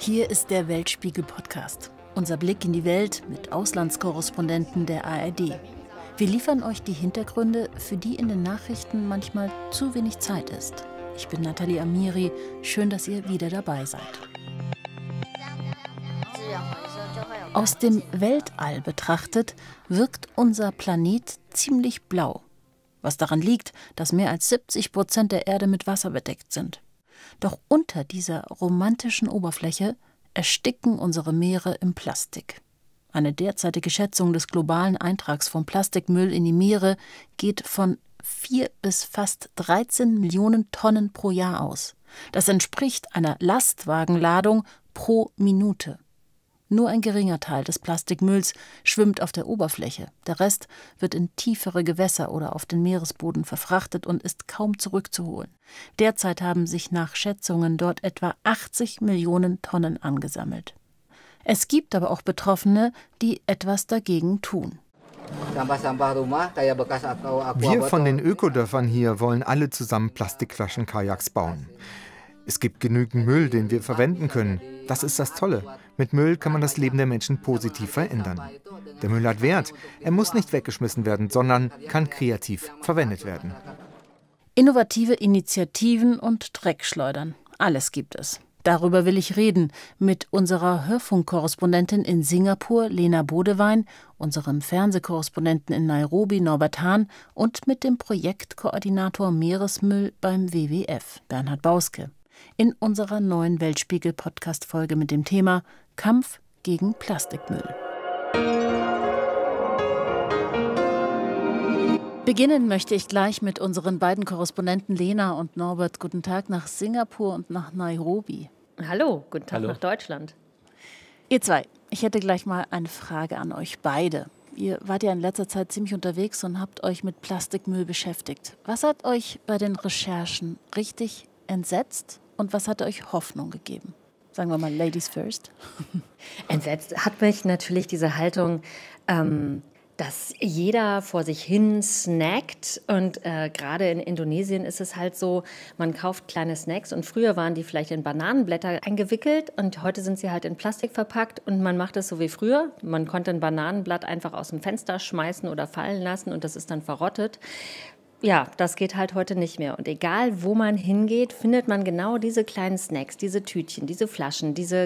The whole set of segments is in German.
Hier ist der Weltspiegel-Podcast. Unser Blick in die Welt mit Auslandskorrespondenten der ARD. Wir liefern euch die Hintergründe, für die in den Nachrichten manchmal zu wenig Zeit ist. Ich bin Nathalie Amiri. Schön, dass ihr wieder dabei seid. Aus dem Weltall betrachtet wirkt unser Planet ziemlich blau. Was daran liegt, dass mehr als 70% der Erde mit Wasser bedeckt sind. Doch unter dieser romantischen Oberfläche ersticken unsere Meere im Plastik. Eine derzeitige Schätzung des globalen Eintrags von Plastikmüll in die Meere geht von 4 bis fast 13 Millionen Tonnen pro Jahr aus. Das entspricht einer Lastwagenladung pro Minute. Nur ein geringer Teil des Plastikmülls schwimmt auf der Oberfläche. Der Rest wird in tiefere Gewässer oder auf den Meeresboden verfrachtet und ist kaum zurückzuholen. Derzeit haben sich nach Schätzungen dort etwa 80 Millionen Tonnen angesammelt. Es gibt aber auch Betroffene, die etwas dagegen tun. Wir von den Ökodörfern hier wollen alle zusammen Plastikflaschen-Kajaks bauen. Es gibt genügend Müll, den wir verwenden können. Das ist das Tolle. Mit Müll kann man das Leben der Menschen positiv verändern. Der Müll hat Wert. Er muss nicht weggeschmissen werden, sondern kann kreativ verwendet werden. Innovative Initiativen und Dreckschleudern. Alles gibt es. Darüber will ich reden mit unserer Hörfunkkorrespondentin in Singapur, Lena Bodewein, unserem Fernsehkorrespondenten in Nairobi, Norbert Hahn, und mit dem Projektkoordinator Meeresmüll beim WWF, Bernhard Bauske, in unserer neuen Weltspiegel-Podcast-Folge mit dem Thema Kampf gegen Plastikmüll. Beginnen möchte ich gleich mit unseren beiden Korrespondenten Lena und Norbert. Guten Tag nach Singapur und nach Nairobi. Hallo, guten Tag nach Deutschland. Ihr zwei, ich hätte gleich mal eine Frage an euch beide. Ihr wart ja in letzter Zeit ziemlich unterwegs und habt euch mit Plastikmüll beschäftigt. Was hat euch bei den Recherchen richtig entsetzt und was hat euch Hoffnung gegeben? Sagen wir mal Ladies first. Entsetzt hat mich natürlich diese Haltung, dass jeder vor sich hin snackt und gerade in Indonesien ist es halt so, man kauft kleine Snacks und früher waren die vielleicht in Bananenblätter eingewickelt und heute sind sie halt in Plastik verpackt und man macht es so wie früher. Man konnte ein Bananenblatt einfach aus dem Fenster schmeißen oder fallen lassen und das ist dann verrottet. Ja, das geht halt heute nicht mehr. Und egal, wo man hingeht, findet man genau diese kleinen Snacks, diese Tütchen, diese Flaschen, diese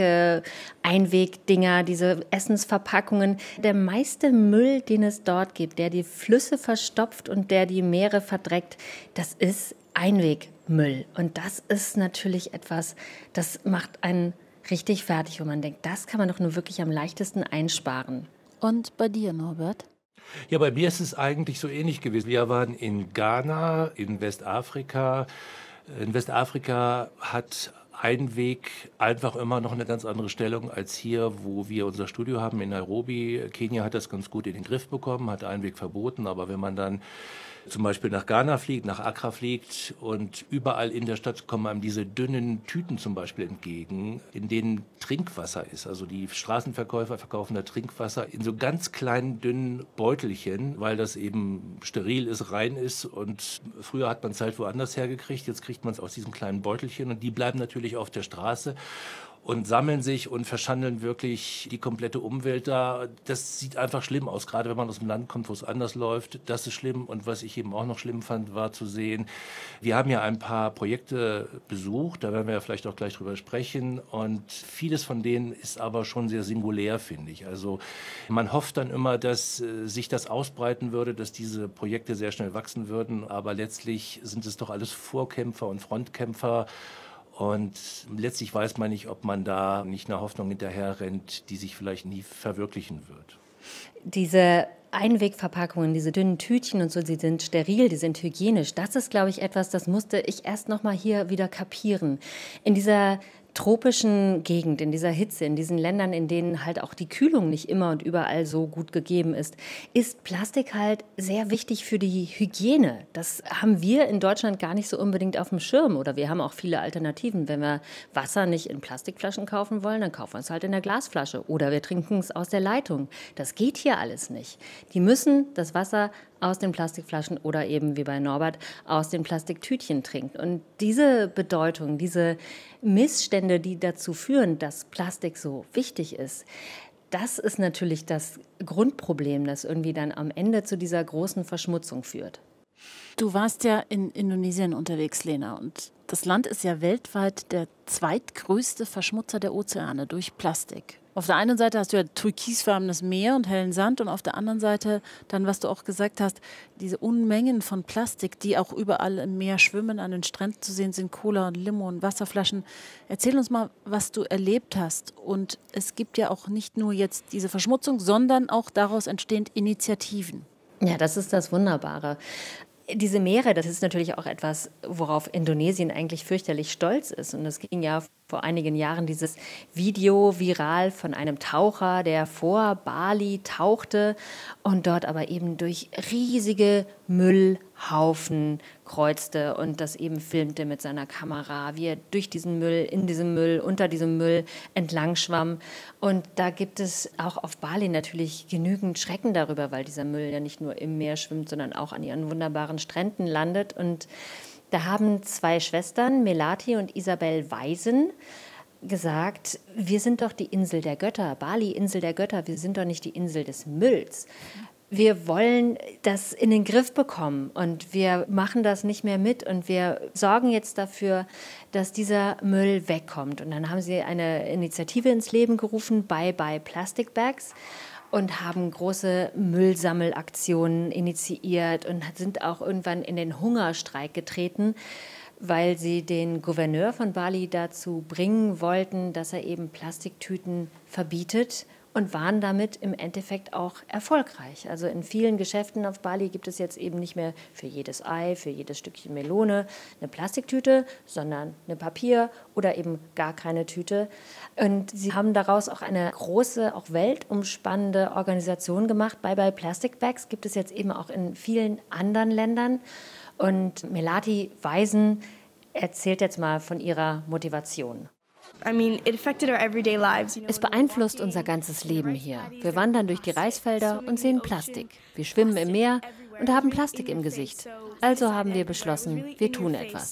Getränke-Einwegdinger, diese Essensverpackungen. Der meiste Müll, den es dort gibt, der die Flüsse verstopft und der die Meere verdreckt, das ist Einwegmüll. Und das ist natürlich etwas, das macht einen richtig fertig, wo man denkt, das kann man doch nur wirklich am leichtesten einsparen. Und bei dir, Norbert? Ja, bei mir ist es eigentlich so ähnlich gewesen. Wir waren in Ghana, in Westafrika. In Westafrika hat Einweg einfach immer noch eine ganz andere Stellung als hier, wo wir unser Studio haben in Nairobi. Kenia hat das ganz gut in den Griff bekommen, hat Einweg verboten. Aber wenn man dann zum Beispiel nach Ghana fliegt, nach Accra fliegt und überall in der Stadt kommen einem diese dünnen Tüten zum Beispiel entgegen, in denen Trinkwasser ist. Also die Straßenverkäufer verkaufen da Trinkwasser in so ganz kleinen, dünnen Beutelchen, weil das eben steril ist, rein ist. Und früher hat man es halt woanders hergekriegt, jetzt kriegt man es aus diesen kleinen Beutelchen und die bleiben natürlich auf der Straße und sammeln sich und verschandeln wirklich die komplette Umwelt da. Das sieht einfach schlimm aus, gerade wenn man aus einem Land kommt, wo es anders läuft. Das ist schlimm. Und was ich eben auch noch schlimm fand, war zu sehen, wir haben ja ein paar Projekte besucht, da werden wir ja vielleicht auch gleich drüber sprechen. Und vieles von denen ist aber schon sehr singulär, finde ich. Also man hofft dann immer, dass sich das ausbreiten würde, dass diese Projekte sehr schnell wachsen würden. Aber letztlich sind es doch alles Vorkämpfer und Frontkämpfer. Und letztlich weiß man nicht, ob man da nicht einer Hoffnung hinterher rennt, die sich vielleicht nie verwirklichen wird. Diese Einwegverpackungen, diese dünnen Tütchen und so, die sind steril, die sind hygienisch. Das ist, glaube ich, etwas, das musste ich erst noch mal hier wieder kapieren. In dieser tropischen Gegend, in dieser Hitze, in diesen Ländern, in denen halt auch die Kühlung nicht immer und überall so gut gegeben ist Plastik halt sehr wichtig für die Hygiene. Das haben wir in Deutschland gar nicht so unbedingt auf dem Schirm. Oder wir haben auch viele Alternativen. Wenn wir Wasser nicht in Plastikflaschen kaufen wollen, dann kaufen wir es halt in der Glasflasche. Oder wir trinken es aus der Leitung. Das geht hier alles nicht. Die müssen das Wasser aus den Plastikflaschen oder eben wie bei Norbert aus den Plastiktütchen trinkt. Und diese Bedeutung, diese Missstände, die dazu führen, dass Plastik so wichtig ist, das ist natürlich das Grundproblem, das irgendwie dann am Ende zu dieser großen Verschmutzung führt. Du warst ja in Indonesien unterwegs, Lena, und das Land ist ja weltweit der zweitgrößte Verschmutzer der Ozeane durch Plastik. Auf der einen Seite hast du ja türkisfarbenes Meer und hellen Sand und auf der anderen Seite dann, was du auch gesagt hast, diese Unmengen von Plastik, die auch überall im Meer schwimmen, an den Stränden zu sehen sind, Cola und Limo und Wasserflaschen. Erzähl uns mal, was du erlebt hast. Und es gibt ja auch nicht nur jetzt diese Verschmutzung, sondern auch daraus entstehend Initiativen. Ja, das ist das Wunderbare. Diese Meere, das ist natürlich auch etwas, worauf Indonesien eigentlich fürchterlich stolz ist. Und es ging ja vor einigen Jahren dieses Video viral von einem Taucher, der vor Bali tauchte und dort aber eben durch riesige Müllhaufen kreuzte und das eben filmte mit seiner Kamera, wie er durch diesen Müll, in diesem Müll, unter diesem Müll entlang schwamm. Und da gibt es auch auf Bali natürlich genügend Schrecken darüber, weil dieser Müll ja nicht nur im Meer schwimmt, sondern auch an ihren wunderbaren Stränden landet. Und da haben zwei Schwestern, Melati und Isabel Weisen, gesagt, wir sind doch die Insel der Götter, Bali, Insel der Götter, wir sind doch nicht die Insel des Mülls. Wir wollen das in den Griff bekommen und wir machen das nicht mehr mit und wir sorgen jetzt dafür, dass dieser Müll wegkommt. Und dann haben sie eine Initiative ins Leben gerufen, Bye Bye Plastic Bags, und haben große Müllsammelaktionen initiiert und sind auch irgendwann in den Hungerstreik getreten, weil sie den Gouverneur von Bali dazu bringen wollten, dass er eben Plastiktüten verbietet, und waren damit im Endeffekt auch erfolgreich. Also in vielen Geschäften auf Bali gibt es jetzt eben nicht mehr für jedes Ei, für jedes Stückchen Melone eine Plastiktüte, sondern eine Papier- oder eben gar keine Tüte. Und sie haben daraus auch eine große, auch weltumspannende Organisation gemacht. Bye Bye Plastic Bags gibt es jetzt eben auch in vielen anderen Ländern. Und Melati Weisen erzählt jetzt mal von ihrer Motivation. Es beeinflusst unser ganzes Leben hier. Wir wandern durch die Reisfelder und sehen Plastik. Wir schwimmen im Meer und haben Plastik im Gesicht. Also haben wir beschlossen, wir tun etwas.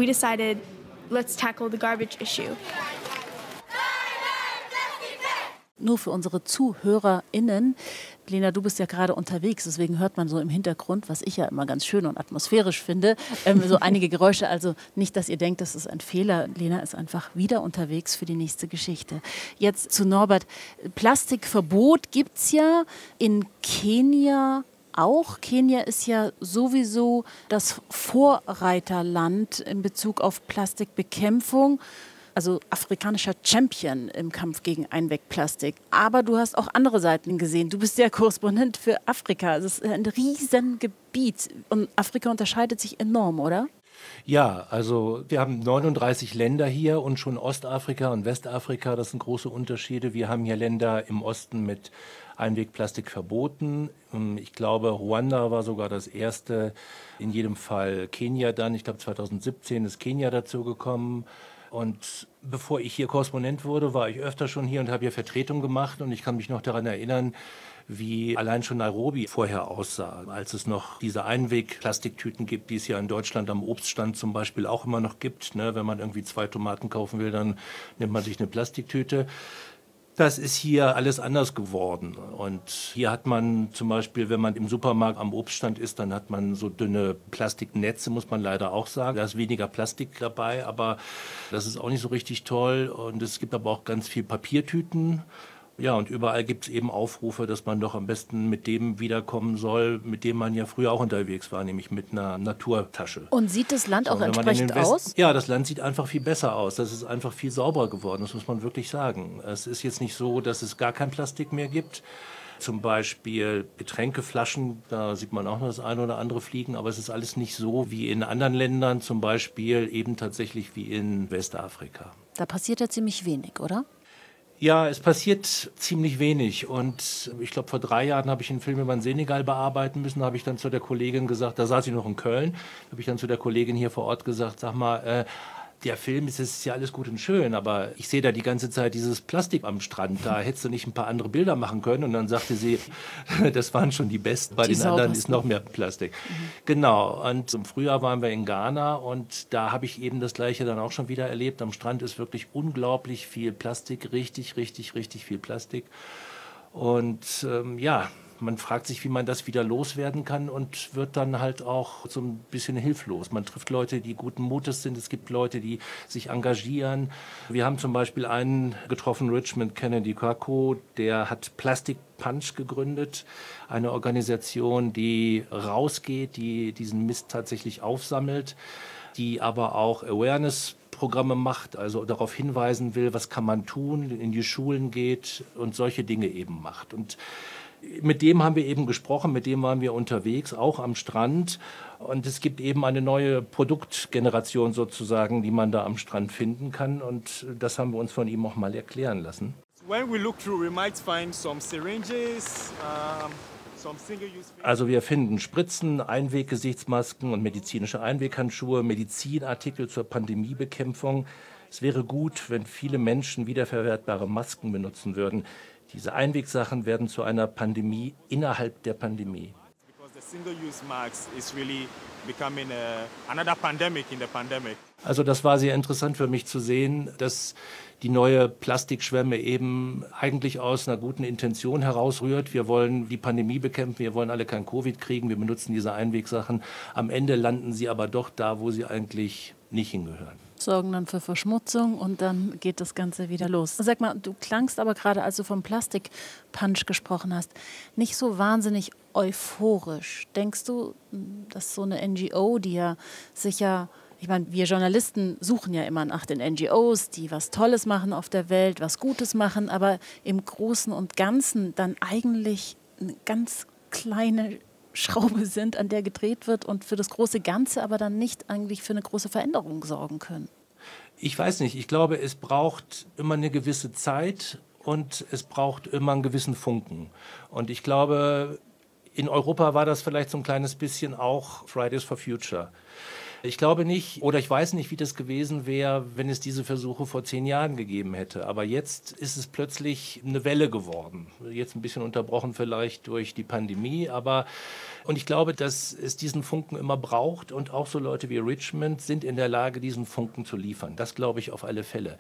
Nur für unsere ZuhörerInnen. Lena, du bist ja gerade unterwegs, deswegen hört man so im Hintergrund, was ich ja immer ganz schön und atmosphärisch finde, so einige Geräusche. Also nicht, dass ihr denkt, das ist ein Fehler. Lena ist einfach wieder unterwegs für die nächste Geschichte. Jetzt zu Norbert. Plastikverbot gibt es ja in Kenia auch. Kenia ist ja sowieso das Vorreiterland in Bezug auf Plastikbekämpfung. Also afrikanischer Champion im Kampf gegen Einwegplastik. Aber du hast auch andere Seiten gesehen. Du bist der Korrespondent für Afrika. Das ist ein Riesengebiet. Und Afrika unterscheidet sich enorm, oder? Ja, also wir haben 39 Länder hier und schon Ostafrika und Westafrika, das sind große Unterschiede. Wir haben hier Länder im Osten mit Einwegplastik verboten. Ich glaube, Ruanda war sogar das erste, in jedem Fall Kenia dann. Ich glaube, 2017 ist Kenia dazu gekommen. Und bevor ich hier Korrespondent wurde, war ich öfter schon hier und habe hier Vertretung gemacht. Und ich kann mich noch daran erinnern, wie allein schon Nairobi vorher aussah, als es noch diese Einwegplastiktüten gibt, die es ja in Deutschland am Obststand zum Beispiel auch immer noch gibt. Ne? Wenn man irgendwie 2 Tomaten kaufen will, dann nimmt man sich eine Plastiktüte. Das ist hier alles anders geworden. Und hier hat man zum Beispiel, wenn man im Supermarkt am Obststand ist, dann hat man so dünne Plastiknetze, muss man leider auch sagen. Da ist weniger Plastik dabei, aber das ist auch nicht so richtig toll. Und es gibt aber auch ganz viel Papiertüten. Ja, und überall gibt es eben Aufrufe, dass man doch am besten mit dem wiederkommen soll, mit dem man ja früher auch unterwegs war, nämlich mit einer Naturtasche. Und sieht das Land auch entsprechend aus? Ja, das Land sieht einfach viel besser aus. Das ist einfach viel sauberer geworden, das muss man wirklich sagen. Es ist jetzt nicht so, dass es gar kein Plastik mehr gibt. Zum Beispiel Getränkeflaschen, da sieht man auch noch das eine oder andere fliegen, aber es ist alles nicht so wie in anderen Ländern, zum Beispiel eben tatsächlich wie in Westafrika. Da passiert ja ziemlich wenig, oder? Ja, es passiert ziemlich wenig und ich glaube, vor 3 Jahren habe ich einen Film über den Senegal bearbeiten müssen, da habe ich dann zu der Kollegin gesagt, da saß ich noch in Köln, habe ich dann zu der Kollegin hier vor Ort gesagt, sag mal, der Film ist ja alles gut und schön, aber ich sehe da die ganze Zeit dieses Plastik am Strand. Da hättest du nicht ein paar andere Bilder machen können. Und dann sagte sie, das waren schon die besten. Bei den anderen ist noch mehr Plastik. Genau. Und im Frühjahr waren wir in Ghana und da habe ich eben das Gleiche dann auch schon wieder erlebt. Am Strand ist wirklich unglaublich viel Plastik, richtig viel Plastik. Und man fragt sich, wie man das wieder loswerden kann und wird dann halt auch so ein bisschen hilflos. Man trifft Leute, die guten Mutes sind. Es gibt Leute, die sich engagieren. Wir haben zum Beispiel einen getroffen, Richmond Kennedy Kako, der hat Plastic Punch gegründet, eine Organisation, die rausgeht, die diesen Mist tatsächlich aufsammelt, die aber auch Awareness-Programme macht, also darauf hinweisen will, was kann man tun, in die Schulen geht und solche Dinge eben macht. Und mit dem haben wir eben gesprochen, mit dem waren wir unterwegs, auch am Strand. Und es gibt eben eine neue Produktgeneration sozusagen, die man da am Strand finden kann. Und das haben wir uns von ihm auch mal erklären lassen. Also wir finden Spritzen, Einweggesichtsmasken und medizinische Einweghandschuhe, Medizinartikel zur Pandemiebekämpfung. Es wäre gut, wenn viele Menschen wiederverwertbare Masken benutzen würden. Diese Einwegsachen werden zu einer Pandemie innerhalb der Pandemie. Also das war sehr interessant für mich zu sehen, dass die neue Plastikschwemme eben eigentlich aus einer guten Intention herausrührt. Wir wollen die Pandemie bekämpfen, wir wollen alle kein Covid kriegen, wir benutzen diese Einwegsachen. Am Ende landen sie aber doch da, wo sie eigentlich nicht hingehören. Sorgen dann für Verschmutzung und dann geht das Ganze wieder los. Sag mal, du klangst aber gerade, als du vom Plastikpunch gesprochen hast, nicht so wahnsinnig euphorisch. Denkst du, dass so eine NGO, die ja sicher, ich meine, wir Journalisten suchen ja immer nach den NGOs, die was Tolles machen auf der Welt, was Gutes machen, aber im Großen und Ganzen dann eigentlich eine ganz kleine Schraube sind, an der gedreht wird und für das große Ganze aber dann nicht eigentlich für eine große Veränderung sorgen können? Ich weiß nicht. Ich glaube, es braucht immer eine gewisse Zeit und es braucht immer einen gewissen Funken. Und ich glaube, in Europa war das vielleicht so ein kleines bisschen auch Fridays for Future. Ich glaube nicht, oder ich weiß nicht, wie das gewesen wäre, wenn es diese Versuche vor 10 Jahren gegeben hätte. Aber jetzt ist es plötzlich eine Welle geworden. Jetzt ein bisschen unterbrochen vielleicht durch die Pandemie. Und ich glaube, dass es diesen Funken immer braucht. Und auch so Leute wie Richmond sind in der Lage, diesen Funken zu liefern. Das glaube ich auf alle Fälle.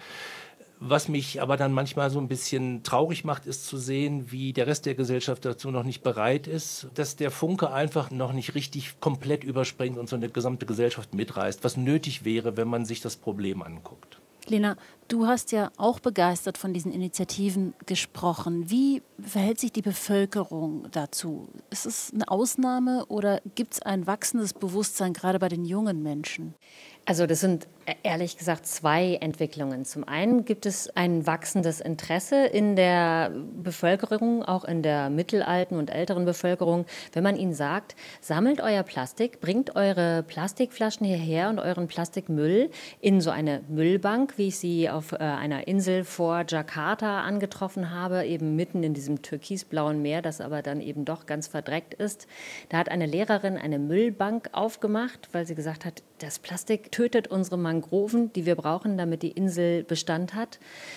Was mich aber dann manchmal so ein bisschen traurig macht, ist zu sehen, wie der Rest der Gesellschaft dazu noch nicht bereit ist, dass der Funke einfach noch nicht richtig komplett überspringt und so eine gesamte Gesellschaft mitreißt, was nötig wäre, wenn man sich das Problem anguckt. Lena, du hast ja auch begeistert von diesen Initiativen gesprochen. Wie verhält sich die Bevölkerung dazu? Ist es eine Ausnahme oder gibt es ein wachsendes Bewusstsein gerade bei den jungen Menschen? Also das sind ehrlich gesagt 2 Entwicklungen. Zum einen gibt es ein wachsendes Interesse in der Bevölkerung, auch in der mittelalten und älteren Bevölkerung, wenn man ihnen sagt, sammelt euer Plastik, bringt eure Plastikflaschen hierher und euren Plastikmüll in so eine Müllbank, wie ich sie auf einer Insel vor Jakarta angetroffen habe, eben mitten in diesem türkisblauen Meer, das aber dann eben doch ganz verdreckt ist. Da hat eine Lehrerin eine Müllbank aufgemacht, weil sie gesagt hat, das Plastik tötet unsere Mangroven, die wir brauchen, damit die Insel Bestand hat.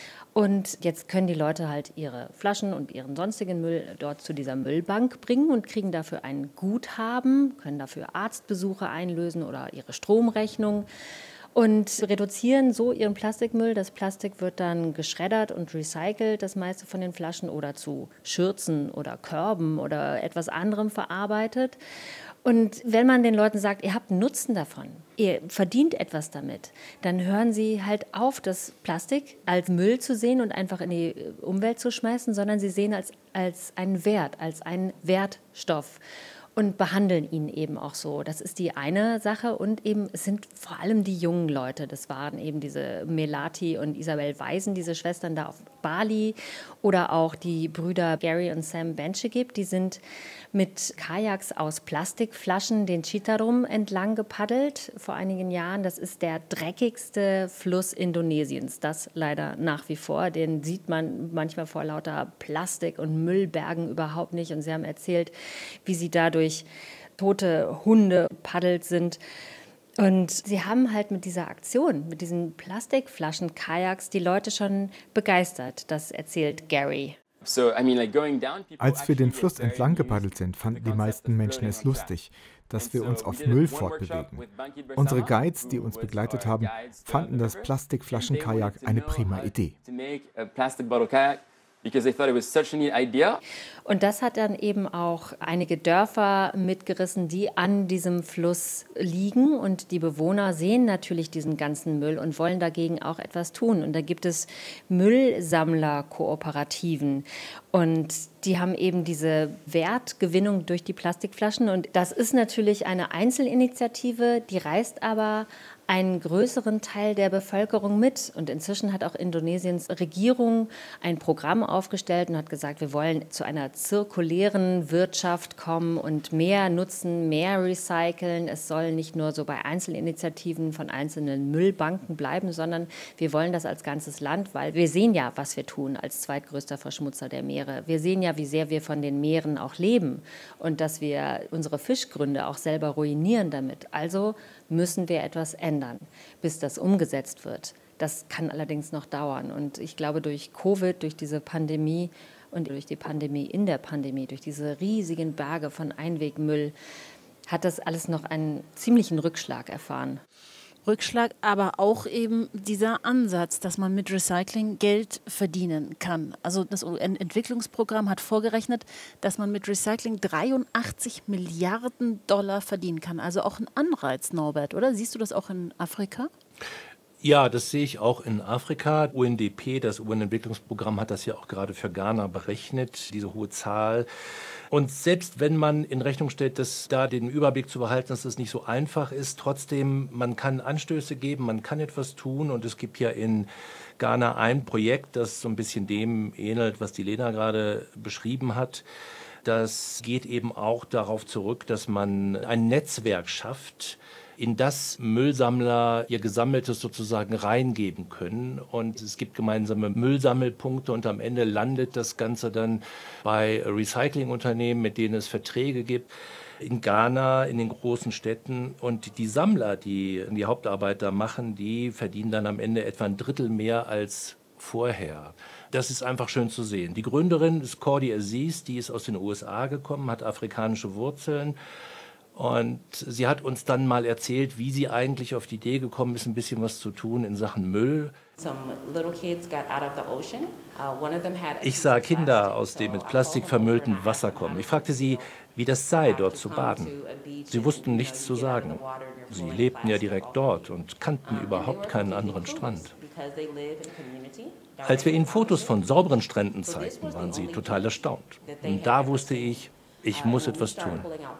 Und jetzt können die Leute halt ihre Flaschen und ihren sonstigen Müll dort zu dieser Müllbank bringen und kriegen dafür ein Guthaben, können dafür Arztbesuche einlösen oder ihre Stromrechnung und reduzieren so ihren Plastikmüll. Das Plastik wird dann geschreddert und recycelt, das meiste von den Flaschen, oder zu Schürzen oder Körben oder etwas anderem verarbeitet. Und wenn man den Leuten sagt, ihr habt einen Nutzen davon, ihr verdient etwas damit, dann hören sie halt auf, das Plastik als Müll zu sehen und einfach in die Umwelt zu schmeißen, sondern sie sehen als einen Wert, als einen Wertstoff und behandeln ihn eben auch so. Das ist die eine Sache. Und eben, es sind vor allem die jungen Leute. Das waren eben diese Melati und Isabel Weisen, diese Schwestern da auf Bali. Oder auch die Brüder Gary und Sam Benchegib. Die sind mit Kajaks aus Plastikflaschen den Citarum entlang gepaddelt vor einigen Jahren. Das ist der dreckigste Fluss Indonesiens. Das leider nach wie vor. Den sieht man manchmal vor lauter Plastik und Müllbergen überhaupt nicht. Und sie haben erzählt, wie sie dadurch tote Hunde paddelt sind. Und sie haben halt mit dieser Aktion, mit diesen Plastikflaschen-Kajaks die Leute schon begeistert. Das erzählt Gary. Als wir den Fluss entlang gepaddelt sind, fanden die meisten Menschen es lustig, dass wir uns auf Müll fortbewegen. Unsere Guides, die uns begleitet haben, fanden das Plastikflaschenkajak eine prima Idee. Und das hat dann eben auch einige Dörfer mitgerissen, die an diesem Fluss liegen. Und die Bewohner sehen natürlich diesen ganzen Müll und wollen dagegen auch etwas tun. Und da gibt es Müllsammlerkooperativen. Und die haben eben diese Wertgewinnung durch die Plastikflaschen. Und das ist natürlich eine Einzelinitiative, die reißt aber einen größeren Teil der Bevölkerung mit. Und inzwischen hat auch Indonesiens Regierung ein Programm aufgestellt und hat gesagt, wir wollen zu einer zirkulären Wirtschaft kommen und mehr nutzen, mehr recyceln. Es soll nicht nur so bei Einzelinitiativen von einzelnen Müllbanken bleiben, sondern wir wollen das als ganzes Land, weil wir sehen ja, was wir tun als zweitgrößter Verschmutzer der Meere. Wir sehen ja, wie sehr wir von den Meeren auch leben und dass wir unsere Fischgründe auch selber ruinieren damit. Also müssen wir etwas ändern, bis das umgesetzt wird. Das kann allerdings noch dauern. Und ich glaube, durch Covid, durch diese Pandemie und durch die Pandemie in der Pandemie, durch diese riesigen Berge von Einwegmüll, hat das alles noch einen ziemlichen Rückschlag erfahren. Rückschlag, aber auch eben dieser Ansatz, dass man mit Recycling Geld verdienen kann. Also das UN-Entwicklungsprogramm hat vorgerechnet, dass man mit Recycling 83 Milliarden Dollar verdienen kann. Also auch ein Anreiz, Norbert, oder? Siehst du das auch in Afrika? Ja, das sehe ich auch in Afrika. UNDP, das UN-Entwicklungsprogramm, hat das ja auch gerade für Ghana berechnet, diese hohe Zahl. Und selbst wenn man in Rechnung stellt, dass da den Überblick zu behalten, dass das nicht so einfach ist, trotzdem, man kann Anstöße geben, man kann etwas tun. Und es gibt ja in Ghana ein Projekt, das so ein bisschen dem ähnelt, was die Lena gerade beschrieben hat. Das geht eben auch darauf zurück, dass man ein Netzwerk schafft, in das Müllsammler ihr Gesammeltes sozusagen reingeben können. Und es gibt gemeinsame Müllsammelpunkte und am Ende landet das Ganze dann bei Recyclingunternehmen, mit denen es Verträge gibt. In Ghana, in den großen Städten. Und die Sammler, die die Hauptarbeit da machen, die verdienen dann am Ende etwa ein Drittel mehr als vorher. Das ist einfach schön zu sehen. Die Gründerin ist Cordy Aziz, die ist aus den USA gekommen, hat afrikanische Wurzeln. Und sie hat uns dann mal erzählt, wie sie eigentlich auf die Idee gekommen ist, ein bisschen was zu tun in Sachen Müll. Ich sah Kinder aus dem mit Plastik vermüllten Wasser kommen. Ich fragte sie, wie das sei, dort zu baden. Sie wussten nichts zu sagen. Sie lebten ja direkt dort und kannten überhaupt keinen anderen Strand. Als wir ihnen Fotos von sauberen Stränden zeigten, waren sie total erstaunt. Und da wusste ich muss etwas tun.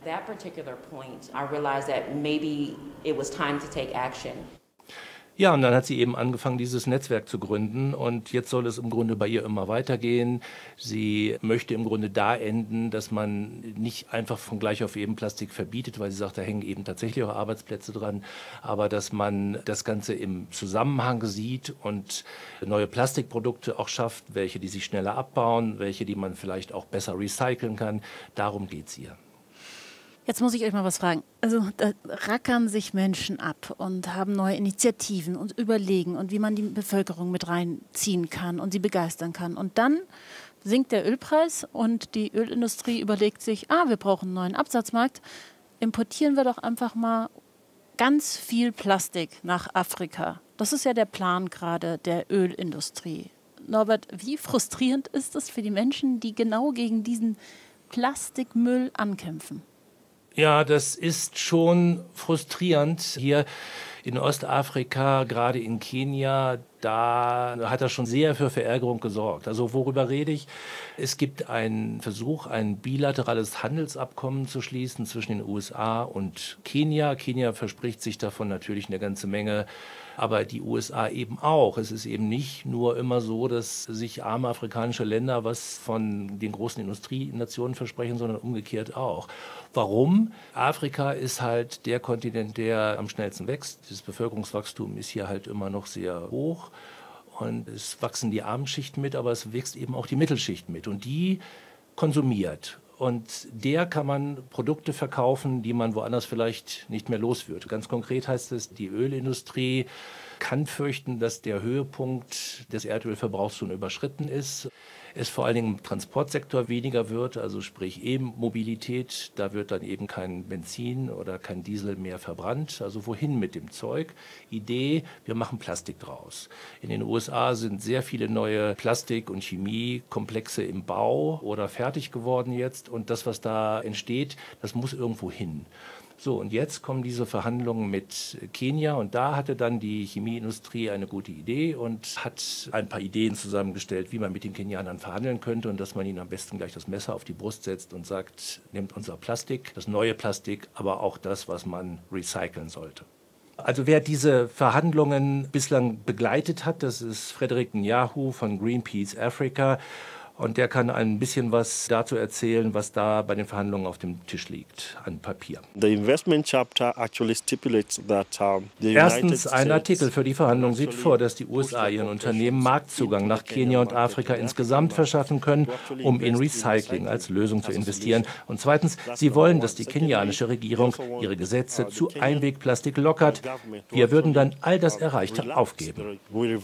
Ja, und dann hat sie eben angefangen, dieses Netzwerk zu gründen. Und jetzt soll es im Grunde bei ihr immer weitergehen. Sie möchte im Grunde da enden, dass man nicht einfach von gleich auf eben Plastik verbietet, weil sie sagt, da hängen eben tatsächlich auch Arbeitsplätze dran. Aber dass man das Ganze im Zusammenhang sieht und neue Plastikprodukte auch schafft, welche, die sich schneller abbauen, welche, die man vielleicht auch besser recyceln kann. Darum geht es ihr. Jetzt muss ich euch mal was fragen. Also da rackern sich Menschen ab und haben neue Initiativen und überlegen und wie man die Bevölkerung mit reinziehen kann und sie begeistern kann. Und dann sinkt der Ölpreis und die Ölindustrie überlegt sich, wir brauchen einen neuen Absatzmarkt. Importieren wir doch einfach mal ganz viel Plastik nach Afrika. Das ist ja der Plan gerade der Ölindustrie. Norbert, wie frustrierend ist es für die Menschen, die genau gegen diesen Plastikmüll ankämpfen? Ja, das ist schon frustrierend. Hier in Ostafrika, gerade in Kenia, da hat er schon sehr für Verärgerung gesorgt. Also worüber rede ich? Es gibt einen Versuch, ein bilaterales Handelsabkommen zu schließen zwischen den USA und Kenia. Kenia verspricht sich davon natürlich eine ganze Menge, aber die USA eben auch. Es ist eben nicht nur immer so, dass sich arme afrikanische Länder was von den großen Industrienationen versprechen, sondern umgekehrt auch. Warum? Afrika ist halt der Kontinent, der am schnellsten wächst. Das Bevölkerungswachstum ist hier halt immer noch sehr hoch. Und es wachsen die Armenschichten mit, aber es wächst eben auch die Mittelschicht mit. Und die konsumiert. und der kann man Produkte verkaufen, die man woanders vielleicht nicht mehr los wird. Ganz konkret heißt es, die Ölindustrie kann fürchten, dass der Höhepunkt des Erdölverbrauchs schon überschritten ist. Es vor allen Dingen im Transportsektor weniger wird, also sprich E-Mobilität, da wird dann eben kein Benzin oder kein Diesel mehr verbrannt. Also wohin mit dem Zeug? Idee, wir machen Plastik draus. In den USA sind sehr viele neue Plastik- und Chemiekomplexe im Bau oder fertig geworden jetzt und das, was da entsteht, das muss irgendwo hin. So, und jetzt kommen diese Verhandlungen mit Kenia und da hatte dann die Chemieindustrie eine gute Idee und hat ein paar Ideen zusammengestellt, wie man mit den Kenianern verhandeln könnte und dass man ihnen am besten gleich das Messer auf die Brust setzt und sagt, nehmt unser Plastik, das neue Plastik, aber auch das, was man recyceln sollte. Also wer diese Verhandlungen bislang begleitet hat, das ist Frederik Nyahu von Greenpeace Africa. Und der kann ein bisschen was dazu erzählen, was da bei den Verhandlungen auf dem Tisch liegt, an Papier. Erstens, ein Artikel für die Verhandlungen sieht vor, dass die USA ihren Unternehmen Marktzugang nach Kenia und Afrika insgesamt verschaffen können, um in Recycling als Lösung zu investieren. Und zweitens, sie wollen, dass die kenianische Regierung ihre Gesetze zu Einwegplastik lockert. Wir würden dann all das Erreichte aufgeben.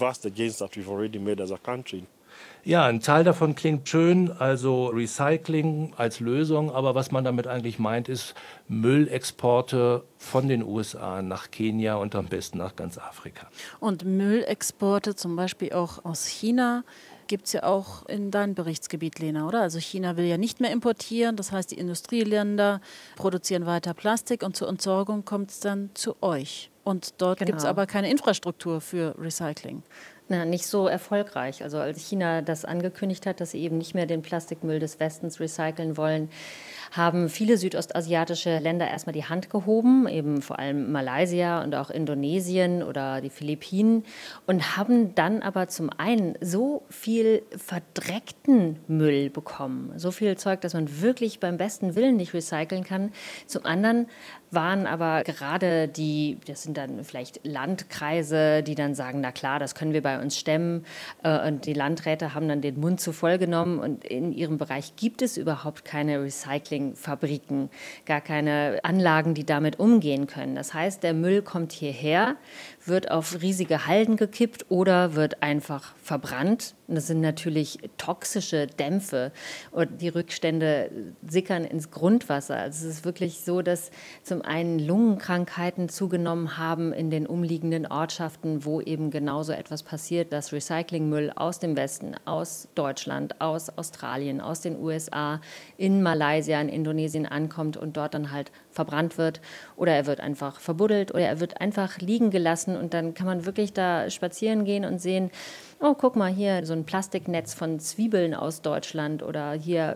Ja, ein Teil davon klingt schön, also Recycling als Lösung, aber was man damit eigentlich meint, ist Müllexporte von den USA nach Kenia und am besten nach ganz Afrika. Und Müllexporte zum Beispiel auch aus China gibt es ja auch in deinem Berichtsgebiet, Lena, oder? Also China will ja nicht mehr importieren, das heißt, die Industrieländer produzieren weiter Plastik und zur Entsorgung kommt es dann zu euch. Und dort gibt es aber keine Infrastruktur für Recycling. Na, nicht so erfolgreich. Also als China das angekündigt hat, dass sie eben nicht mehr den Plastikmüll des Westens recyceln wollen, haben viele südostasiatische Länder erstmal die Hand gehoben, eben vor allem Malaysia und auch Indonesien oder die Philippinen, und haben dann aber zum einen so viel verdreckten Müll bekommen, so viel Zeug, dass man wirklich beim besten Willen nicht recyceln kann. Zum anderen waren aber gerade das sind dann vielleicht Landkreise, die dann sagen, na klar, das können wir bei uns stemmen. Und die Landräte haben dann den Mund zu voll genommen und in ihrem Bereich gibt es überhaupt keine Recyclingfabriken, gar keine Anlagen, die damit umgehen können. Das heißt, der Müll kommt hierher, wird auf riesige Halden gekippt oder wird einfach verbrannt. Und das sind natürlich toxische Dämpfe und die Rückstände sickern ins Grundwasser. Also es ist wirklich so, dass zum einen Lungenkrankheiten zugenommen haben in den umliegenden Ortschaften, wo eben genauso etwas passiert, dass Recyclingmüll aus dem Westen, aus Deutschland, aus Australien, aus den USA, in Malaysia, in Indonesien ankommt und dort dann halt verbrannt wird oder er wird einfach verbuddelt oder er wird einfach liegen gelassen und dann kann man wirklich da spazieren gehen und sehen, oh, guck mal hier, so ein Plastiknetz von Zwiebeln aus Deutschland oder hier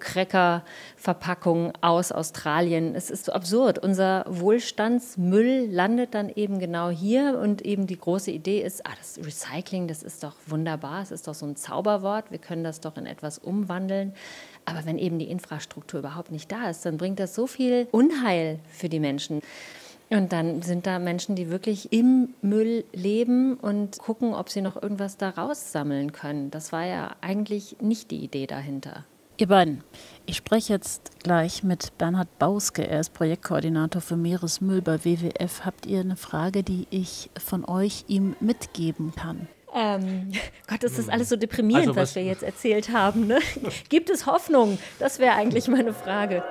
Öko-Cracker-Verpackung aus Australien. Es ist so absurd. Unser Wohlstandsmüll landet dann eben genau hier und eben die große Idee ist, das Recycling, das ist doch wunderbar, es ist doch so ein Zauberwort, wir können das doch in etwas umwandeln. Aber wenn eben die Infrastruktur überhaupt nicht da ist, dann bringt das so viel Unheil für die Menschen. Und dann sind da Menschen, die wirklich im Müll leben und gucken, ob sie noch irgendwas da raussammeln können. Das war ja eigentlich nicht die Idee dahinter. Ihr beiden, ich spreche jetzt gleich mit Bernhard Bauske. Er ist Projektkoordinator für Meeresmüll bei WWF. Habt ihr eine Frage, die ich von euch ihm mitgeben kann? Gott, das ist alles so deprimierend, was wir jetzt erzählt haben. Ne? Gibt es Hoffnung? Das wäre eigentlich meine Frage.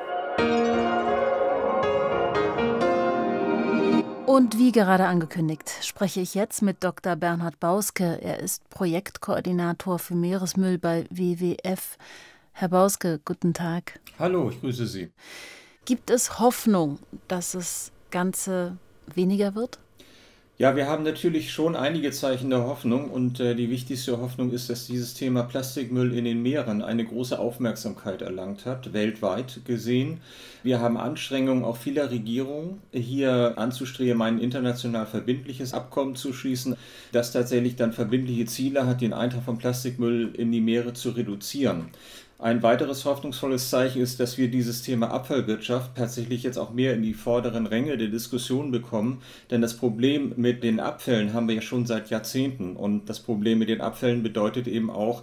Und wie gerade angekündigt, spreche ich jetzt mit Dr. Bernhard Bauske. Er ist Projektkoordinator für Meeresmüll bei WWF. Herr Bauske, guten Tag. Hallo, ich grüße Sie. Gibt es Hoffnung, dass das Ganze weniger wird? Ja, wir haben natürlich schon einige Zeichen der Hoffnung und die wichtigste Hoffnung ist, dass dieses Thema Plastikmüll in den Meeren eine große Aufmerksamkeit erlangt hat, weltweit gesehen. Wir haben Anstrengungen auch vieler Regierungen, hier anzustreben, ein international verbindliches Abkommen zu schließen, das tatsächlich dann verbindliche Ziele hat, den Eintrag von Plastikmüll in die Meere zu reduzieren. Ein weiteres hoffnungsvolles Zeichen ist, dass wir dieses Thema Abfallwirtschaft tatsächlich jetzt auch mehr in die vorderen Ränge der Diskussion bekommen. Denn das Problem mit den Abfällen haben wir ja schon seit Jahrzehnten. Und das Problem mit den Abfällen bedeutet eben auch,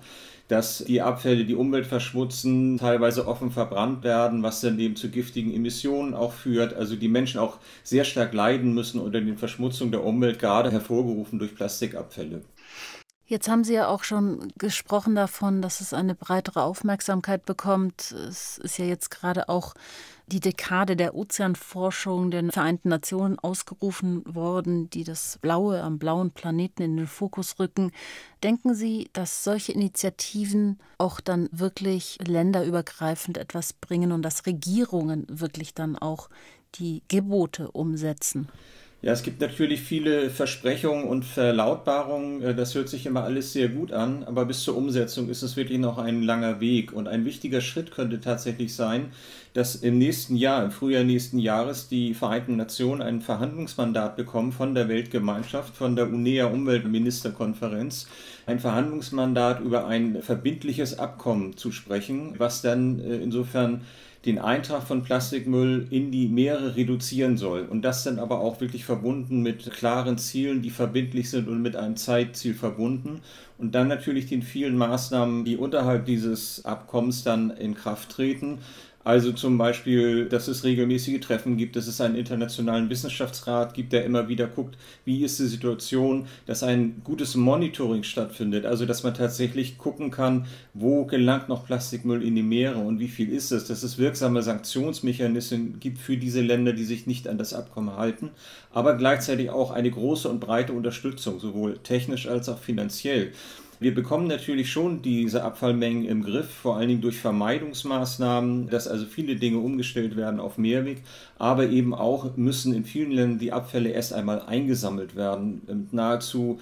dass die Abfälle die Umwelt verschmutzen, teilweise offen verbrannt werden, was dann eben zu giftigen Emissionen auch führt. Also die Menschen auch sehr stark leiden müssen unter den Verschmutzungen der Umwelt, gerade hervorgerufen durch Plastikabfälle. Jetzt haben Sie ja auch schon gesprochen davon, dass es eine breitere Aufmerksamkeit bekommt. Es ist ja jetzt gerade auch die Dekade der Ozeanforschung der Vereinten Nationen ausgerufen worden, die das Blaue am blauen Planeten in den Fokus rücken. Denken Sie, dass solche Initiativen auch dann wirklich länderübergreifend etwas bringen und dass Regierungen wirklich dann auch die Gebote umsetzen? Ja, es gibt natürlich viele Versprechungen und Verlautbarungen. Das hört sich immer alles sehr gut an, aber bis zur Umsetzung ist es wirklich noch ein langer Weg. Und ein wichtiger Schritt könnte tatsächlich sein, dass im nächsten Jahr, im Frühjahr nächsten Jahres, die Vereinten Nationen ein Verhandlungsmandat bekommen von der Weltgemeinschaft, von der UNEA-Umweltministerkonferenz, ein Verhandlungsmandat über ein verbindliches Abkommen zu sprechen, was dann insofern den Eintrag von Plastikmüll in die Meere reduzieren soll. Und das dann aber auch wirklich verbunden mit klaren Zielen, die verbindlich sind und mit einem Zeitziel verbunden. Und dann natürlich den vielen Maßnahmen, die unterhalb dieses Abkommens dann in Kraft treten. Also zum Beispiel, dass es regelmäßige Treffen gibt, dass es einen internationalen Wissenschaftsrat gibt, der immer wieder guckt, wie ist die Situation, dass ein gutes Monitoring stattfindet, also dass man tatsächlich gucken kann, wo gelangt noch Plastikmüll in die Meere und wie viel ist es, dass es wirksame Sanktionsmechanismen gibt für diese Länder, die sich nicht an das Abkommen halten, aber gleichzeitig auch eine große und breite Unterstützung, sowohl technisch als auch finanziell. Wir bekommen natürlich schon diese Abfallmengen im Griff, vor allen Dingen durch Vermeidungsmaßnahmen, dass also viele Dinge umgestellt werden auf Mehrweg, aber eben auch müssen in vielen Ländern die Abfälle erst einmal eingesammelt werden. Nahezu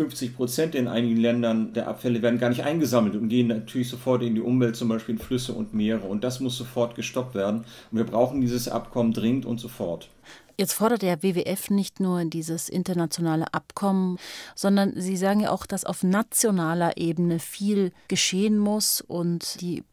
50% in einigen Ländern der Abfälle werden gar nicht eingesammelt und gehen natürlich sofort in die Umwelt, zum Beispiel in Flüsse und Meere. Und das muss sofort gestoppt werden. Und wir brauchen dieses Abkommen dringend und sofort. Jetzt fordert der WWF nicht nur dieses internationale Abkommen, sondern Sie sagen ja auch, dass auf nationaler Ebene viel geschehen muss und die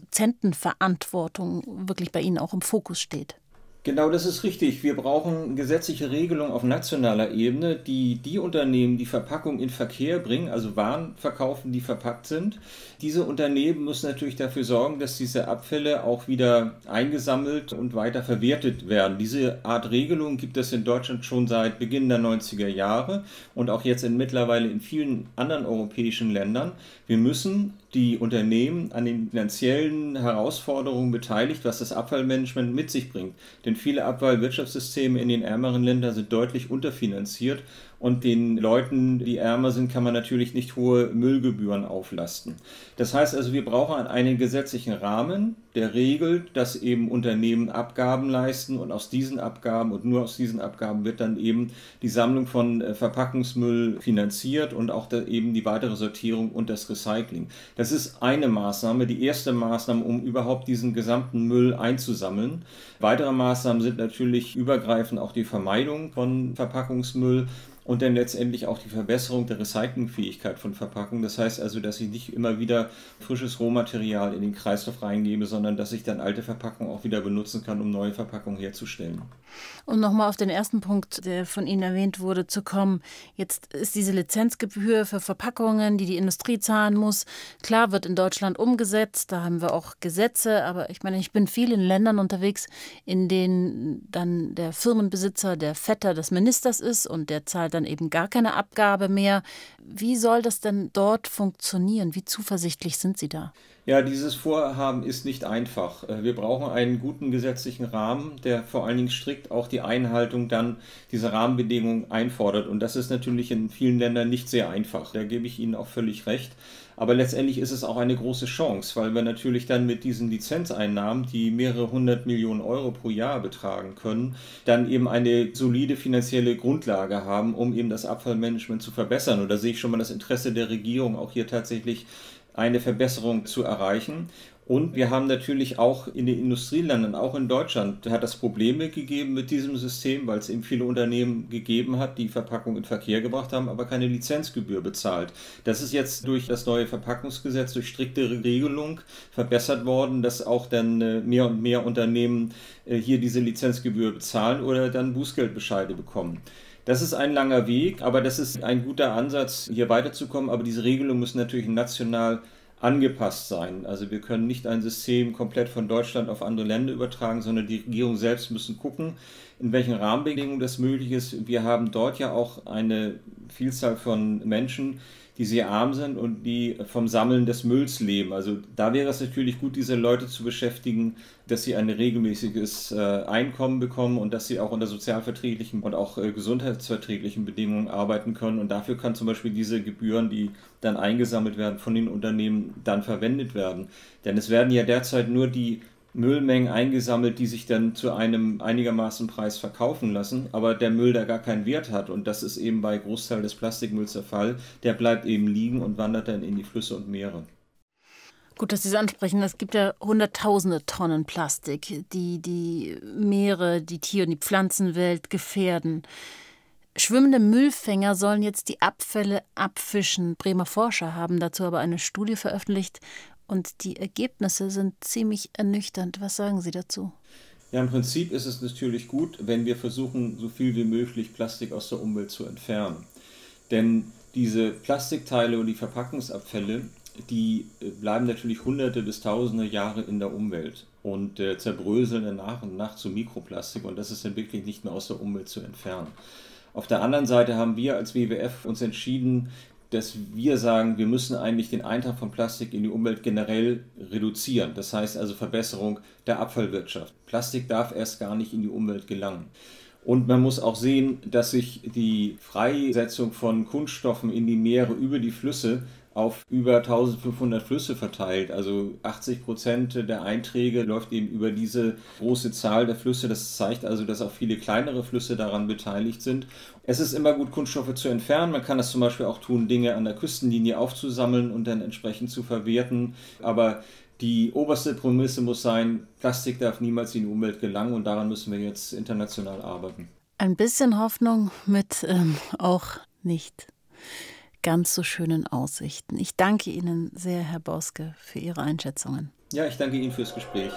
Produzentenverantwortung wirklich bei Ihnen auch im Fokus steht. Genau, das ist richtig. Wir brauchen gesetzliche Regelungen auf nationaler Ebene, die Unternehmen, die Verpackung in Verkehr bringen, also Waren verkaufen, die verpackt sind. Diese Unternehmen müssen natürlich dafür sorgen, dass diese Abfälle auch wieder eingesammelt und weiter verwertet werden. Diese Art Regelung gibt es in Deutschland schon seit Beginn der 90er Jahre und auch jetzt mittlerweile in vielen anderen europäischen Ländern. Wir müssen die Unternehmen an den finanziellen Herausforderungen beteiligt, was das Abfallmanagement mit sich bringt. Denn viele Abfallwirtschaftssysteme in den ärmeren Ländern sind deutlich unterfinanziert und den Leuten, die ärmer sind, kann man natürlich nicht hohe Müllgebühren auflasten. Das heißt also, wir brauchen einen gesetzlichen Rahmen, der regelt, dass eben Unternehmen Abgaben leisten und aus diesen Abgaben und nur aus diesen Abgaben wird dann eben die Sammlung von Verpackungsmüll finanziert und auch eben die weitere Sortierung und das Recycling. Das ist eine Maßnahme, die erste Maßnahme, um überhaupt diesen gesamten Müll einzusammeln. Weitere Maßnahmen sind natürlich übergreifend auch die Vermeidung von Verpackungsmüll und dann letztendlich auch die Verbesserung der Recyclingfähigkeit von Verpackungen. Das heißt also, dass ich nicht immer wieder frisches Rohmaterial in den Kreislauf reingebe, sondern dass ich dann alte Verpackungen auch wieder benutzen kann, um neue Verpackungen herzustellen. Um nochmal auf den ersten Punkt, der von Ihnen erwähnt wurde, zu kommen. Jetzt ist diese Lizenzgebühr für Verpackungen, die die Industrie zahlen muss. Klar, wird in Deutschland umgesetzt, da haben wir auch Gesetze, aber ich meine, ich bin viel in Ländern unterwegs, in denen dann der Firmenbesitzer der Vetter des Ministers ist und der zahlt dann eben gar keine Abgabe mehr. Wie soll das denn dort funktionieren? Wie zuversichtlich sind Sie da? Ja, dieses Vorhaben ist nicht einfach. Wir brauchen einen guten gesetzlichen Rahmen, der vor allen Dingen strikt auch die Einhaltung dann dieser Rahmenbedingungen einfordert. Und das ist natürlich in vielen Ländern nicht sehr einfach. Da gebe ich Ihnen auch völlig recht. Aber letztendlich ist es auch eine große Chance, weil wir natürlich dann mit diesen Lizenzeinnahmen, die mehrere 100 Millionen Euro pro Jahr betragen können, dann eben eine solide finanzielle Grundlage haben, um eben das Abfallmanagement zu verbessern. Und da sehe ich schon mal das Interesse der Regierung, auch hier tatsächlich eine Verbesserung zu erreichen. Und wir haben natürlich auch in den Industrieländern, auch in Deutschland, hat es Probleme gegeben mit diesem System, weil es eben viele Unternehmen gegeben hat, die Verpackung in Verkehr gebracht haben, aber keine Lizenzgebühr bezahlt. Das ist jetzt durch das neue Verpackungsgesetz, durch striktere Regelung verbessert worden, dass auch dann mehr und mehr Unternehmen hier diese Lizenzgebühr bezahlen oder dann Bußgeldbescheide bekommen. Das ist ein langer Weg, aber das ist ein guter Ansatz, hier weiterzukommen. Aber diese Regelungen müssen natürlich national angepasst sein. Also wir können nicht ein System komplett von Deutschland auf andere Länder übertragen, sondern die Regierungen selbst müssen gucken, in welchen Rahmenbedingungen das möglich ist. Wir haben dort ja auch eine Vielzahl von Menschen, die sehr arm sind und die vom Sammeln des Mülls leben. Also da wäre es natürlich gut, diese Leute zu beschäftigen, dass sie ein regelmäßiges Einkommen bekommen und dass sie auch unter sozialverträglichen und auch gesundheitsverträglichen Bedingungen arbeiten können. Und dafür kann zum Beispiel diese Gebühren, die dann eingesammelt werden von den Unternehmen, dann verwendet werden. Denn es werden ja derzeit nur die Müllmengen eingesammelt, die sich dann zu einem einigermaßen Preis verkaufen lassen, aber der Müll, der gar keinen Wert hat. Und das ist eben bei Großteil des Plastikmülls der Fall. Der bleibt eben liegen und wandert dann in die Flüsse und Meere. Gut, dass Sie es ansprechen. Es gibt ja hunderttausende Tonnen Plastik, die die Meere, die Tier- und die Pflanzenwelt gefährden. Schwimmende Müllfänger sollen jetzt die Abfälle abfischen. Bremer Forscher haben dazu aber eine Studie veröffentlicht. Und die Ergebnisse sind ziemlich ernüchternd. Was sagen Sie dazu? Ja, im Prinzip ist es natürlich gut, wenn wir versuchen, so viel wie möglich Plastik aus der Umwelt zu entfernen. Denn diese Plastikteile und die Verpackungsabfälle, die bleiben natürlich Hunderte bis Tausende Jahre in der Umwelt und zerbröseln dann nach und nach zu Mikroplastik. Und das ist dann wirklich nicht mehr aus der Umwelt zu entfernen. Auf der anderen Seite haben wir als WWF uns entschieden, dass wir sagen, wir müssen eigentlich den Eintrag von Plastik in die Umwelt generell reduzieren. Das heißt also Verbesserung der Abfallwirtschaft. Plastik darf erst gar nicht in die Umwelt gelangen. Und man muss auch sehen, dass sich die Freisetzung von Kunststoffen in die Meere über die Flüsse auf über 1500 Flüsse verteilt. Also 80% der Einträge läuft eben über diese große Zahl der Flüsse. Das zeigt also, dass auch viele kleinere Flüsse daran beteiligt sind. Es ist immer gut, Kunststoffe zu entfernen. Man kann das zum Beispiel auch tun, Dinge an der Küstenlinie aufzusammeln und dann entsprechend zu verwerten. Aber die oberste Prämisse muss sein, Plastik darf niemals in die Umwelt gelangen und daran müssen wir jetzt international arbeiten. Ein bisschen Hoffnung mit auch nicht ganz so schönen Aussichten. Ich danke Ihnen sehr, Herr Boske, für Ihre Einschätzungen. Ja, ich danke Ihnen fürs Gespräch.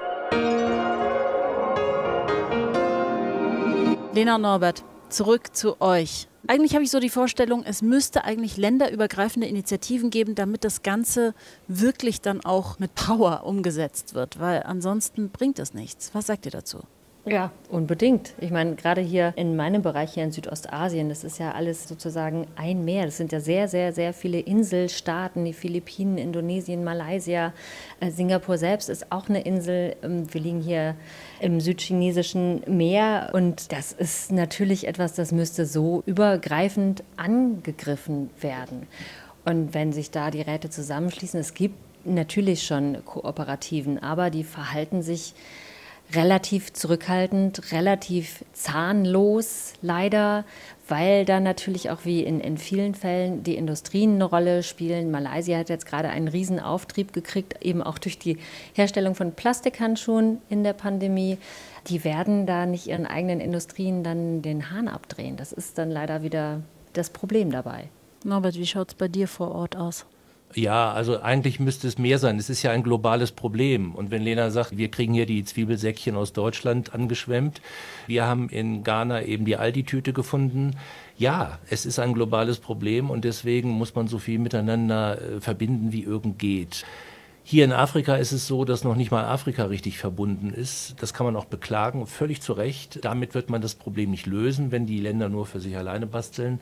Lena und Norbert, zurück zu euch. Eigentlich habe ich so die Vorstellung, es müsste eigentlich länderübergreifende Initiativen geben, damit das Ganze wirklich dann auch mit Power umgesetzt wird, weil ansonsten bringt es nichts. Was sagt ihr dazu? Ja, unbedingt. Ich meine, gerade hier in meinem Bereich hier in Südostasien, das ist ja alles sozusagen ein Meer. Das sind ja sehr, sehr, sehr viele Inselstaaten, die Philippinen, Indonesien, Malaysia. Singapur selbst ist auch eine Insel. Wir liegen hier im südchinesischen Meer und das ist natürlich etwas, das müsste so übergreifend angegriffen werden. Und wenn sich da die Räte zusammenschließen, es gibt natürlich schon Kooperativen, aber die verhalten sich relativ zurückhaltend, relativ zahnlos leider, weil da natürlich auch wie in vielen Fällen die Industrien eine Rolle spielen. Malaysia hat jetzt gerade einen riesen Auftrieb gekriegt, eben auch durch die Herstellung von Plastikhandschuhen in der Pandemie. Die werden da nicht ihren eigenen Industrien dann den Hahn abdrehen. Das ist dann leider wieder das Problem dabei. Norbert, wie schaut es bei dir vor Ort aus? Ja, also eigentlich müsste es mehr sein. Es ist ja ein globales Problem. Und wenn Lena sagt, wir kriegen hier die Zwiebelsäckchen aus Deutschland angeschwemmt, wir haben in Ghana eben die Aldi-Tüte gefunden. Ja, es ist ein globales Problem und deswegen muss man so viel miteinander verbinden, wie irgend geht. Hier in Afrika ist es so, dass noch nicht mal Afrika richtig verbunden ist. Das kann man auch beklagen, völlig zu Recht. Damit wird man das Problem nicht lösen, wenn die Länder nur für sich alleine basteln.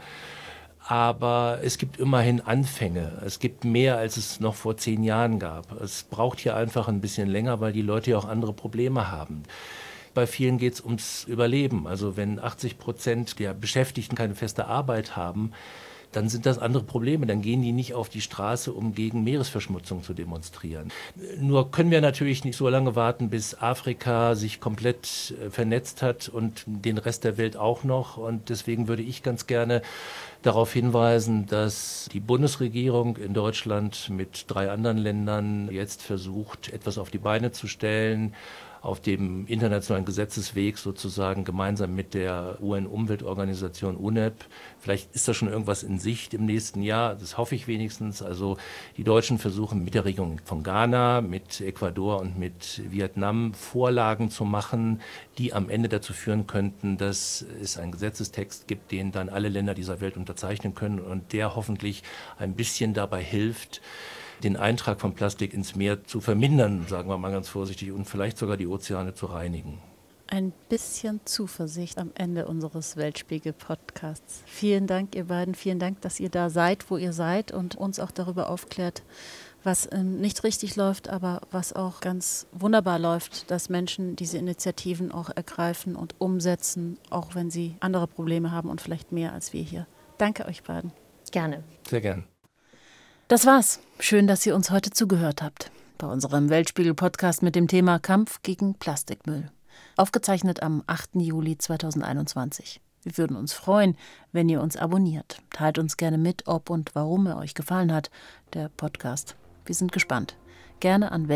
Aber es gibt immerhin Anfänge. Es gibt mehr, als es noch vor 10 Jahren gab. Es braucht hier einfach ein bisschen länger, weil die Leute ja auch andere Probleme haben. Bei vielen geht es ums Überleben. Also wenn 80% der Beschäftigten keine feste Arbeit haben, dann sind das andere Probleme. Dann gehen die nicht auf die Straße, um gegen Meeresverschmutzung zu demonstrieren. Nur können wir natürlich nicht so lange warten, bis Afrika sich komplett vernetzt hat und den Rest der Welt auch noch. Und deswegen würde ich ganz gerne darauf hinweisen, dass die Bundesregierung in Deutschland mit 3 anderen Ländern jetzt versucht, etwas auf die Beine zu stellen, auf dem internationalen Gesetzesweg sozusagen gemeinsam mit der UN-Umweltorganisation UNEP. Vielleicht ist da schon irgendwas in Sicht im nächsten Jahr, das hoffe ich wenigstens. Also die Deutschen versuchen mit der Regierung von Ghana, mit Ecuador und mit Vietnam Vorlagen zu machen, die am Ende dazu führen könnten, dass es einen Gesetzestext gibt, den dann alle Länder dieser Welt unterzeichnen können und der hoffentlich ein bisschen dabei hilft, den Eintrag von Plastik ins Meer zu vermindern, sagen wir mal ganz vorsichtig, und vielleicht sogar die Ozeane zu reinigen. Ein bisschen Zuversicht am Ende unseres Weltspiegel-Podcasts. Vielen Dank, ihr beiden. Vielen Dank, dass ihr da seid, wo ihr seid und uns auch darüber aufklärt, was nicht richtig läuft, aber was auch ganz wunderbar läuft, dass Menschen diese Initiativen auch ergreifen und umsetzen, auch wenn sie andere Probleme haben und vielleicht mehr als wir hier. Danke euch beiden. Gerne. Sehr gern. Das war's. Schön, dass ihr uns heute zugehört habt. Bei unserem Weltspiegel-Podcast mit dem Thema Kampf gegen Plastikmüll. Aufgezeichnet am 8. Juli 2021. Wir würden uns freuen, wenn ihr uns abonniert. Teilt uns gerne mit, ob und warum er euch gefallen hat, der Podcast. Wir sind gespannt. Gerne an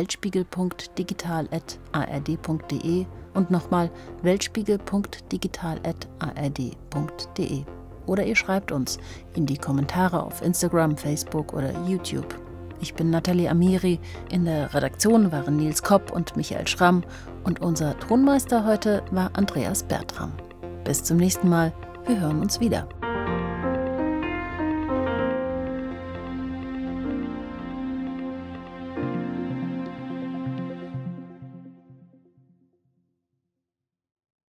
weltspiegel.digital@ard.de und nochmal weltspiegel.digital@ard.de. Oder ihr schreibt uns in die Kommentare auf Instagram, Facebook oder YouTube. Ich bin Nathalie Amiri. In der Redaktion waren Nils Kopp und Michael Schramm. Und unser Tonmeister heute war Andreas Bertram. Bis zum nächsten Mal. Wir hören uns wieder.